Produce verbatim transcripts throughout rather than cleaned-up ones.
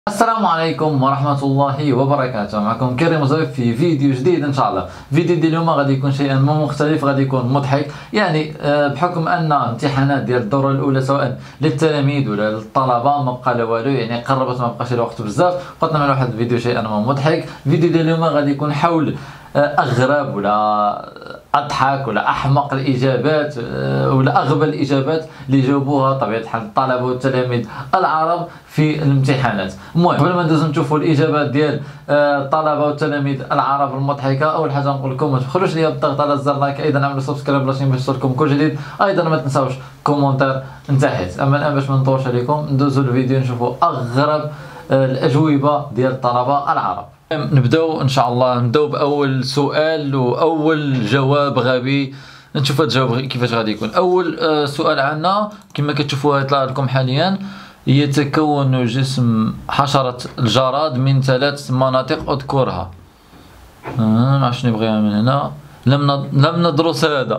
السلام عليكم ورحمة الله وبركاته. معكم كريم زويف في فيديو جديد ان شاء الله. فيديو ديال اليوم غادي يكون شيئا ما مختلف، غادي يكون مضحك يعني بحكم ان امتحانات ديال الدورة الاولى سواء للتلاميذ ولا للطلبة ما بقى لا والو، يعني قربت ما بقاش الوقت بزاف، قلت نعمل واحد الفيديو شيئا ما مضحك. الفيديو ديال اليوم غادي يكون حول اغرب ولا اضحك ولا احمق الاجابات ولا اغبى الاجابات اللي جاوبوها طبيعه الحال الطلبه والتلاميذ العرب في الامتحانات. المهم قبل ما ندوزو نشوفوا الاجابات ديال الطلبه والتلاميذ العرب المضحكه، اول حاجه نقول لكم ما تبخلوش ليا بالضغط على زر لايك، ايضا اعملوا سبسكرايب باش يوصلكم كل جديد، ايضا ما تنساوش كومونتير من تحت. اما الان باش ما نطولش عليكم ندوزو الفيديو نشوفوا اغرب الاجوبه ديال الطلبه العرب. نبداو ان شاء الله، نبداو باول سؤال واول جواب غبي، نشوف هاد الجواب كيفاش غادي يكون. اول سؤال عندنا كما كتشوفوا يطلع لكم حاليا: يتكون جسم حشرة الجراد من ثلاث مناطق اذكرها. آه ما عرفتش نبغيها من هنا. لم ند... لم ندرس هذا.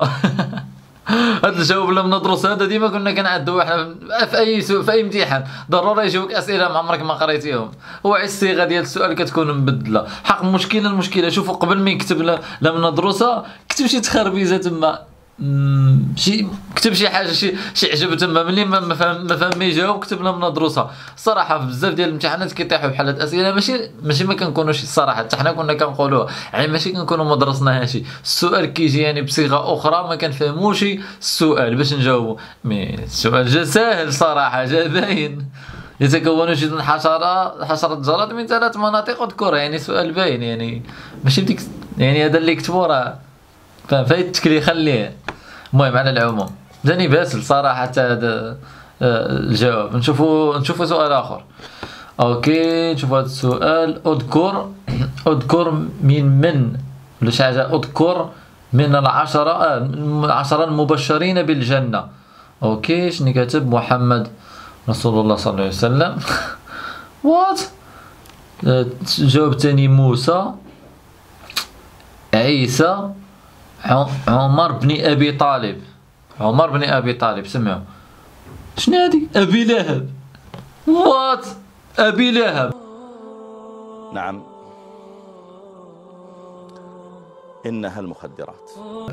هذا الجواب لم ندرس هذا ديما كنا كنعدوا احنا في اي سؤال في اي امتحان ضروري يجيوك اسئله ما عمرك ما قريتيهم، هو الصيغه ديال السؤال كتكون مبدله. حق المشكله المشكله شوفوا قبل ما يكتب لم ندرسها كتب شي تخربيزه تما، شي كتب شي حاجه شي شي عجب تما، ملي ما فهم ما فهم يجاوب كتب لم ندرسها. الصراحه في بزاف ديال الامتحانات كيطيحوا بحال هاد الاسئله ماشي ماشي ما كنكونوش الصراحه حتى حنا كنا كنقولوها، يعني ماشي كنكونوا ما درسناهاش، السؤال كيجي يعني بصيغه اخرى ما كنفهموش السؤال باش نجاوبوا. مي السؤال جا ساهل صراحه، جا باين. يتكون جسم حشره حشره الجراد من ثلاث مناطق اذكرها، يعني سؤال باين، يعني ماشي بديك يعني هذا اللي كتبوا راه فايتك لي خليه. المهم على العموم جاني باسل صراحه حتى هذا الجواب. نشوفوا نشوفوا سؤال اخر. اوكي نشوفوا هذا السؤال: اذكر اذكر من من ولا شي حاجه اذكر من العشره آه العشره المبشرين بالجنه. اوكي شنو كاتب؟ محمد رسول الله صلى الله عليه وسلم. وات جاوب تاني: موسى، عيسى، عمر بن ابي طالب. عمر بن ابي طالب سمعوا. شنو هادي؟ ابي لهب. وات ابي لهب. نعم انها المخدرات.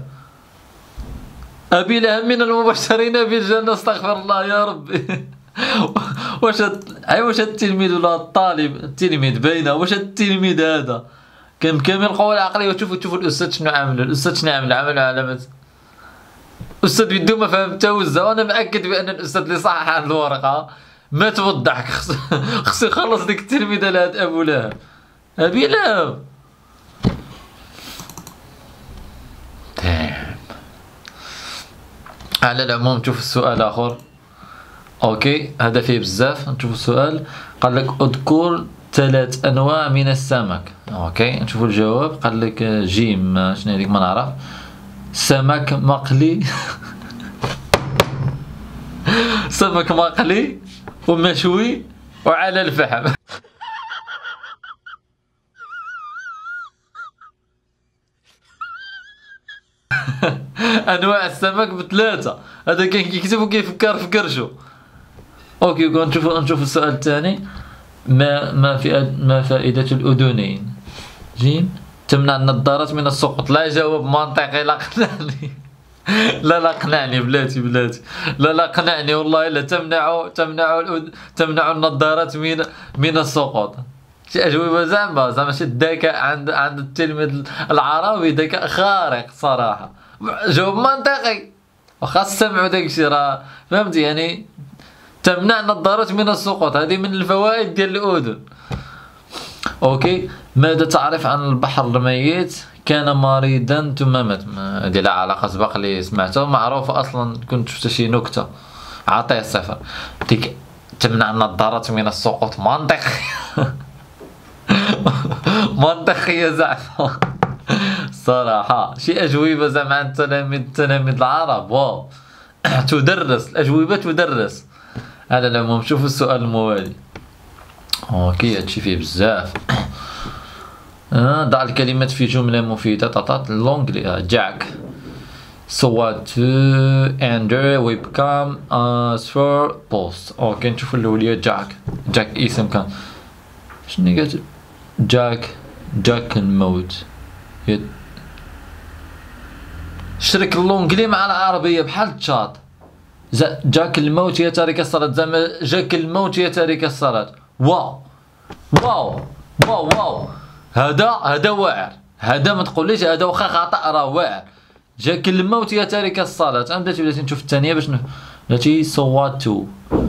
ابي لهب من المبشرين بالجنه، استغفر الله يا ربي. واش اي واش التلميذ ولا الطالب؟ التلميذ باينه. واش التلميذ هذا كان بكامل القوة العقلية؟ وتشوفوا تشوفوا الأستاذ شنو عمل، الأستاذ شنو عمل؟ عمل علامة أستاذ بيدو ما فهمتها وزا، وأنا مأكد بأن الأستاذ اللي صحح هاد الورقة مات بالضحك. خصو يخلص ديك التلميذة لهاد أبو لهب. أبي لهب. على العموم نشوف السؤال الآخر. أوكي هذا فيه بزاف. نشوف السؤال قال لك: اذكر ثلاث انواع من السمك. اوكي نشوفوا الجواب. قال لك جيم شنو هذيك ما نعرف، سمك مقلي. سمك مقلي ومشوي وعلى الفحم. انواع السمك بثلاثه، هذا كان كيكتب وكيفكر في كرشو. اوكي نشوفوا نشوف السؤال الثاني: ما ما في ما فائدة الأذنين؟ جيم تمنع النظارات من السقوط. لا جواب منطقي، لا قنعني. لا لا قنعني بلاتي بلاتي، لا لا قنعني والله. لا تمنع تمنع تمنع النظارات من من السقوط. شي أجوبة زعما زعما شي الذكاء عند عند التلميذ العربي ذكاء خارق صراحة. جواب منطقي واخا سمعوا داكشي راه فهمتي، يعني تمنع النظارات من السقوط، هذه من الفوائد ديال الأذن. اوكي ماذا تعرف عن البحر الميت؟ كان مريضا ثم مات. هذه لا علاقة، سبق لي سمعته معروفة اصلا، كنت شفت شي نكتة. عطيه الصفر. ديك تمنع النظارات من السقوط منطقي. منطقية زعما صراحة. شي أجوبة زعما عن التلاميذ التلاميذ العرب واو. تدرس الأجوبة تدرس. على العموم شوفوا السؤال الموالي. اوكي هادشي فيه بزاف. آه ضع الكلمات في جملة مفيدة. طاطات لونجلي جاك سوات اندر ويب كام اس فور بوست. اوكي نشوفوا الاولية جاك. جاك اسم كان شنو كاتب؟ جاك جاك الموت يت... شرك اللونجلي مع العربية بحال التشاط. جاك الموت يا تارك الصلاة، زعما جاك الموت يا تارك الصلاة. واو واو واو واو، هذا هذا واعر، هذا ما تقوليش هذا واخا خطأ راه واعر. جاك الموت يا تارك الصلاة. انا بلاتي بلاتي نشوف الثانية باش بلاتي صواتو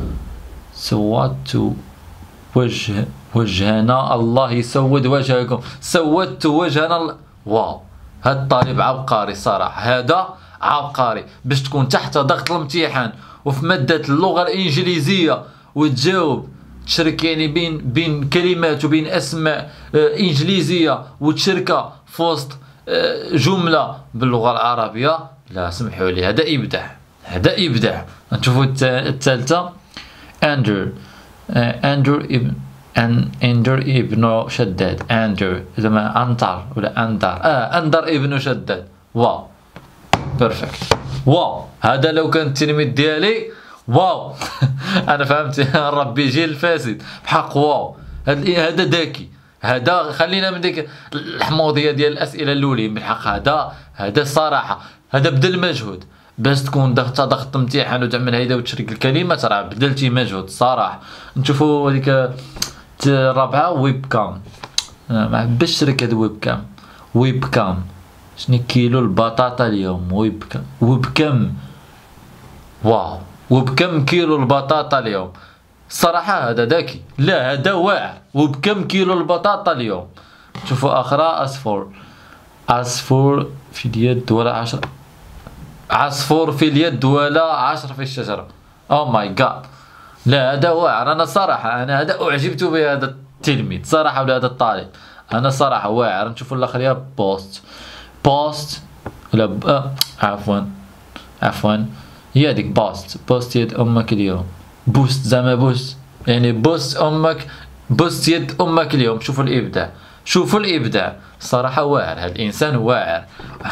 صواتو وجه وجهنا الله يسود وجهكم، سودت وجهنا. واو، هاد الطالب عبقري الصراحة، هذا عبقري باش تكون تحت ضغط الامتحان وفي مادة اللغة الإنجليزية وتجاوب تشرك يعني بين بين كلمات وبين أسماء آه إنجليزية وتشركها في وسط آه جملة باللغة العربية. لا سمحوا لي، هذا إبداع، هذا إبداع. نشوفوا الثالثة. أندر آه أندر ابن أن أندر ابن شداد. أندر زعما أنطر ولا أندر آه أندر ابن شداد. واو بيرفكت. واو، هذا لو كان التلميذ ديالي واو انا فهمت ربي جيل فاسد بحق. واو، هذا ذكي، هذا خلينا من ديك الحموضيه ديال الاسئله الاولين بالحق. هذا هذا الصراحه هذا بذل مجهود باش تكون ضغط ضغط امتحان وتعمل هيدا وتشرك الكلمات، راه بذلتي مجهود الصراحه. نشوفوا هذيك الرابعه. ويب كام، ما حبش شرك هذا ويب كام. ويب كام شنو كيلو البطاطا اليوم؟ ويب كام ويب كم. واو، وبكم كيلو البطاطا اليوم؟ الصراحة هذا ذكي، لا هذا واعر. وبكم كيلو البطاطا اليوم؟ شوفوا آخرى. عصفور عصفور في اليد ولا عشر عصفور في اليد ولا عشر في الشجرة. أو ماي جاد، لا هذا واعر. أنا صراحة أنا هذا أعجبت بهذا التلميذ صراحة ولا هذا الطالب، أنا صراحة واعر. نشوفوا الآخرية. بوست بوست ولا ب... آه. عفوا عفوا هي هذيك بوست. بوست يد امك اليوم. بوست زعما بوست يعني بوست امك، بوست يد امك اليوم. شوفوا الابداع، شوفوا الابداع الصراحه. واعر هذا الانسان واعر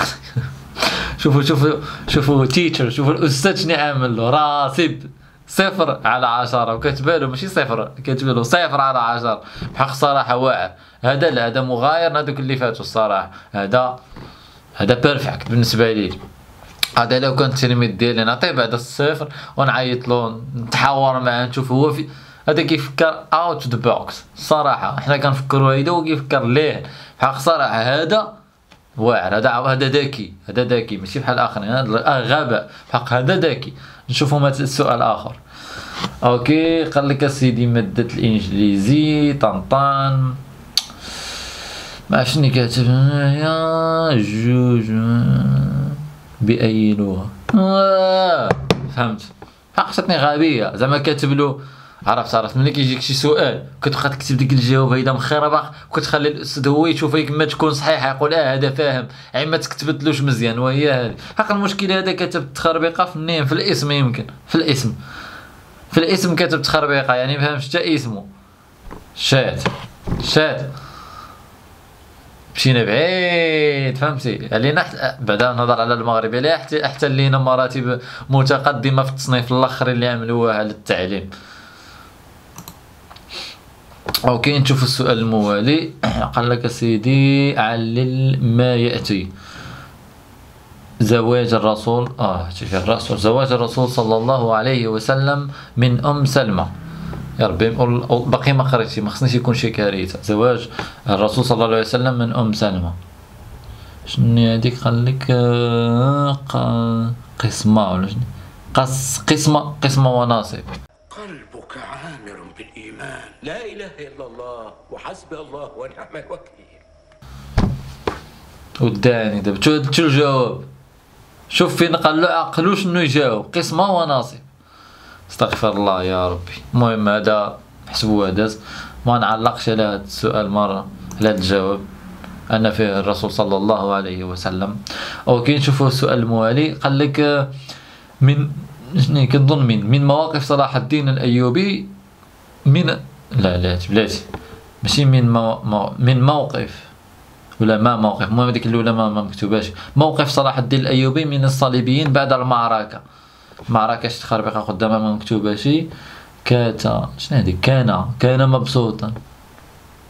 شوفوا شوفوا شوفوا تيتشر، شوفوا الاستاذ شنو عامل له. راسب صفر على عشرة وكاتبه له ماشي صفر، كاتبه له صفر على عشرة بحق صراحه. واعر هذا، لا هذا مغاير هذوك اللي فاتوا الصراحه. هذا هذا بيرفكت بالنسبه لي. هذا لو كان التلميذ ديالي نعطيه بعد الصفر ونعيط له نتحاور معاه نشوف هو في هذا كيفكر اوت ذا بوكس. الصراحه حنا كنفكروا هيدا وكيفكر ليه حق صراحه. هذا واعر، هذا هذا ذكي، هذا ذكي ماشي بحال الاخرين. هذا غباء حق، هذا ذكي. نشوفوا مثلا السؤال اخر. اوكي قال لك اسيدي ماده الانجليزي طنطان ما شنو كاتب هنايا. جوج بأي لغة؟ آه فهمت حق. شاتني غبية زعما كاتب له. عرفت عرفت ملي كيجيك شي سؤال كتبقى تكتب ديك الجواب هيدا مخربق وكتخلي الاستاذ هو يشوف هيك ما تكون صحيحة يقول اه هذا فاهم، عي ما تكتبتلوش مزيان. وهي هذه حق المشكل. هذا كتب تخربيقة في النيم في الاسم، يمكن في الاسم في الاسم كتب تخربيقة يعني مفهمش حتى اسمه. شات شات مشينا بعيد فهمتي علينا. بعدا نهضر على المغرب عليه حتى احتل لينا مراتب متقدمه في التصنيف الاخر اللي عملوها على التعليم. اوكي نشوف السؤال الموالي. قال لك سيدي علل ما ياتي. زواج الرسول اه شوف الرسول زواج الرسول صلى الله عليه وسلم من ام سلمى. يا ربي باقي ما قريتي، ما خصنيش يكون شي كارثه. زواج الرسول صلى الله عليه وسلم من ام سلمى. شنو هذيك؟ قال لك قسمه ولا شنو؟ قس قسمه قسمه وناصب. قلبك عامر بالايمان. لا اله الا الله وحسبي الله ونعم الوكيل. وداني دابا شو الجواب؟ شوف فين قال له عقلو شنو يجاوب. قسمه وناصب. استغفر الله يا ربي. المهم هذا حسبوه داز، ما نعلقش على هذا السؤال مره على الجواب انا فيه الرسول صلى الله عليه وسلم. اوكي نشوفوا السؤال الموالي. قال لك من شنو كنظن من من مواقف صلاح الدين الايوبي من لا لا بلاتي ماشي من مو... مو... من موقف ولا ما موقف. المهم هذيك الاولى ما مكتوباش. موقف صلاح الدين الايوبي من الصليبيين بعد المعركه. معركة تخربيقة قدامها ما مكتوبة شي. كاتا شنو هاديك؟ كان كان مبسوطا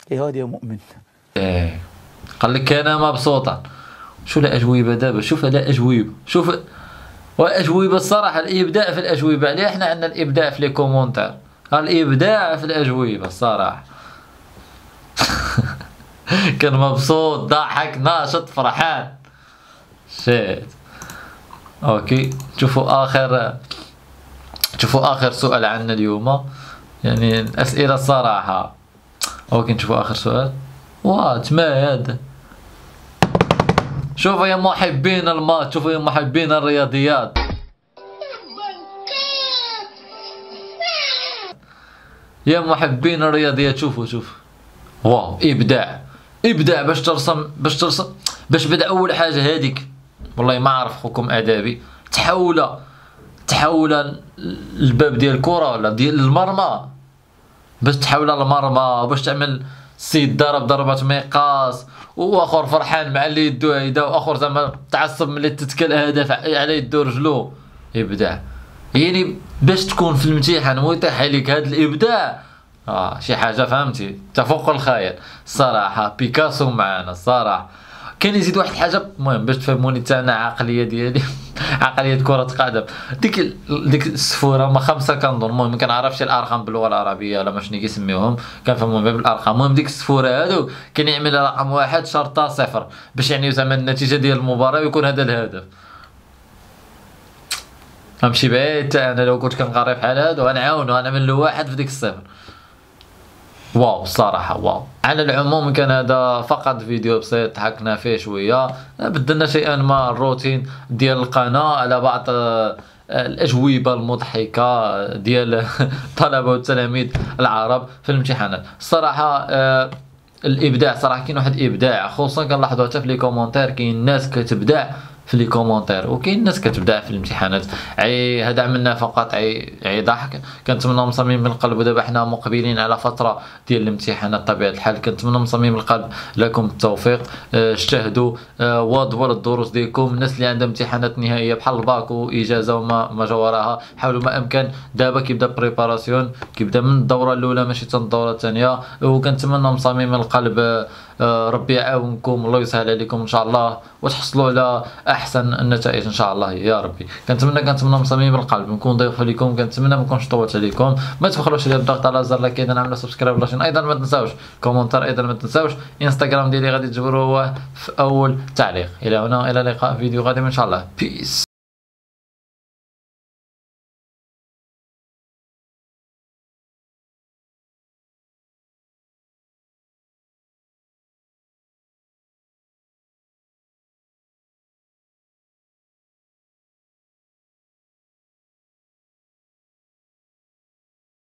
ايه هادي يا مؤمن. ايه قال لك كان مبسوطا. شو الاجوبه دابا؟ شوف لا اجوبه، شوف واجوبه الصراحه، الابداع في الاجوبه. عليه احنا عندنا الابداع في لي كومونتير، الابداع في الاجوبه الصراحه. كان مبسوط ضاحك ناشط فرحان. شيت اوكي. شوفوا اخر شوفوا اخر سؤال عندنا اليوم، يعني الاسئله الصراحه. اوكي نشوفوا اخر سؤال. وات ما هذا؟ شوفوا يا محبين المات، شوفوا يا محبين الرياضيات، يا محبين الرياضيات، شوفوا شوفوا واو ابداع ابداع. باش ترسم باش ترسم باش بدا اول حاجه هذيك، والله ما عرف خوكم ادبي، تحول تحول الباب ديال الكره ولا ديال المرمى، باش تحول المرمى وباش تعمل سيد ضرب ضربات مقاس، واخر فرحان مع اللي يدو هيدا، واخر زعما تعصب ملي تتكل هدف على يدو رجلو. ابداع يعني باش تكون في الامتحان ويطيح عليك هذا الابداع، اه شي حاجه فهمتي تفوق الخيال الصراحه. بيكاسو معانا الصراحه. كان يزيد واحد الحاجه المهم باش تفهموني حتى انا عقليه ديالي عقليه كره قدم. ديك ديك السفوره هما خمسه كنظن، المهم ما كنعرفش الارقام باللغه العربيه ولا ما شنو كيسميوهم، كنفهمهم بالارقام. المهم ديك السفوره هادو كان يعمل رقم واحد شرطه صفر باش يعني زعما النتيجه ديال المباراه ويكون هذا الهدف. غنمشي بعيد حتى انا لو كنت كنقري بحال هادو غنعاونو غنعمل له واحد في ديك الصفر. واو الصراحه واو. على العموم كان هذا فقط فيديو بسيط ضحكنا فيه شويه، بدلنا شيئا ما الروتين ديال القناه على بعض الاجوبه المضحكه ديال الطلبه والتلاميذ العرب في الامتحانات. الصراحه الابداع صراحه كاين واحد الابداع، خصوصا كنلاحظوا حتى في لي كومونتير كاين ناس كتبدع في لي كومونتير وكاين ناس كتبدع في الامتحانات. اي هذا عملنا فقط اي اي ضحك. كنتمنى من صميم من القلب، ودابا حنا مقبلين على فتره ديال الامتحانات بطبيعه الحال، كنتمنى من صميم القلب لكم التوفيق. اجتهدوا، واظبوا الدروس ديالكم. الناس اللي عندها امتحانات نهائيه بحال الباك واجازه وما ما جا وراها، حاولوا ما امكن دابا كيبدا بريباراسيون، كيبدا من الدوره الاولى ماشي حتى الدوره الثانيه. وكنتمنى من صميم القلب ربي يعاونكم، الله يسهل عليكم ان شاء الله وتحصلوا على احسن النتائج ان شاء الله يا ربي. كنتمنى كنتمنى من صميم القلب نكون ضيف عليكم، كنتمنى ما نكونش طولت عليكم. ما تبخلوش على الضغط على زر لايك، اذا عملوا سبسكرايب لاشين، ايضا ما تنساوش كومنتار، ايضا ما تنساوش انستغرام ديالي غادي تجبروه في اول تعليق. الى هنا الى اللقاء فيديو قادم ان شاء الله. بيس.